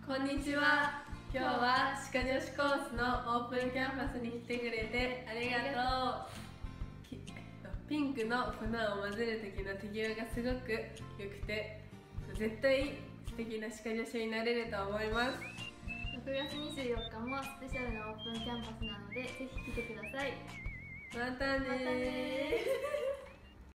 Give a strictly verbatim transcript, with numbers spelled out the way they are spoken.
こんにちは。今日は歯科女子コースのオープンキャンパスに来てくれてありがとう。きピンクの粉を混ぜる時の手際がすごく良くて、絶対素敵な歯科女子になれると思います。 ろくがつにじゅうよっかもスペシャルなオープンキャンパスなのでぜひ来てください。 またねー。 またねー